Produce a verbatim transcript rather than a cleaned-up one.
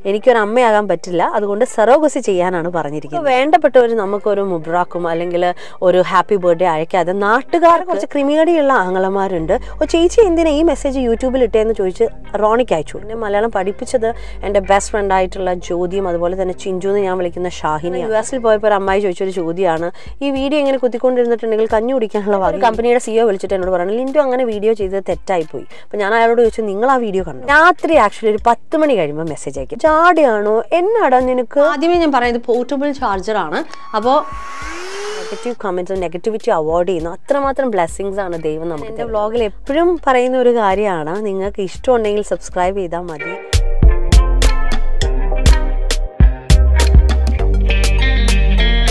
എനിക്കൊരു അമ്മയാകാൻ പറ്റില്ല, അതുകൊണ്ട് സറോഗസി ചെയ്യാനാണ് പറഞ്ഞിരിക്കുന്നത്. വേണ്ടപ്പെട്ടവർ നമുക്കൊരു മുബ്രാക്കും അല്ലെങ്കിൽ ഒരു ഹാപ്പി ബർത്ത്ഡേ അയക്കാതെ നാട്ടുകാർ കുറച്ച് ക്രിമിനടിയുള്ള ആങ്ങളമാരുണ്ട്. ഓ ചേച്ചി എന്തിനാ ഈ മെസ്സേജ് യൂട്യൂബിൽ ഇട്ടേന്ന് ചോദിച്ച് റോണിക്ക് അയച്ചു. എന്നെ മലയാളം പഠിപ്പിച്ചത് എൻ്റെ ബെസ്റ്റ് ഫ്രണ്ട് ആയിട്ടുള്ള ജ്യോതിയും അതുപോലെ തന്നെ ചിഞ്ചു എന്ന് ഞാൻ വിളിക്കുന്ന ഷാഹിനി. യു എസിൽ പോയപ്പോൾ ഒരു അമ്മായി ചോദിച്ചൊരു ചോദ്യമാണ്, ഈ വീഡിയോ ഇങ്ങനെ കുത്തിക്കൊണ്ടിരുന്നിട്ടുണ്ടെങ്കിൽ കഞ്ഞി കുടിക്കാനുള്ള ഭാഗ്യം. കമ്പനിയുടെ സിഇഒ വിളിച്ചിട്ട് എന്നോട് പറഞ്ഞു, ലിൻഡു അങ്ങനെ വീഡിയോ ചെയ്തത് തെറ്റായിപ്പോയി. അപ്പോൾ ഞാൻ അയാളോട് ചോദിച്ചു, നിങ്ങൾ ആ വീഡിയോ കണ്ടു? രാത്രി ആക്ച്വലി ഒരു പത്ത് മണി കഴിയുമ്പോൾ മെസ്സേജ് അയക്കും, ചാടിയാണോ എന്നാടാ നിനക്ക്. ആദ്യമേ ഞാൻ പറയുന്നത് പോർട്ടബിൾ ചാർജറാണ്. അപ്പോൾ നെഗറ്റീവ് കമൻറ്റ്സും നെഗറ്റിവിറ്റി അവോയ്ഡ് ചെയ്യുന്നു. അത്രമാത്രം ബ്ലെസ്സിങ്സ് ആണ് ദൈവം നമുക്ക്. എൻ്റെ വ്ളോഗിൽ എപ്പോഴും പറയുന്ന ഒരു കാര്യമാണ്, നിങ്ങൾക്ക് ഇഷ്ടമുണ്ടെങ്കിൽ സബ്സ്ക്രൈബ് ചെയ്താൽ മതി.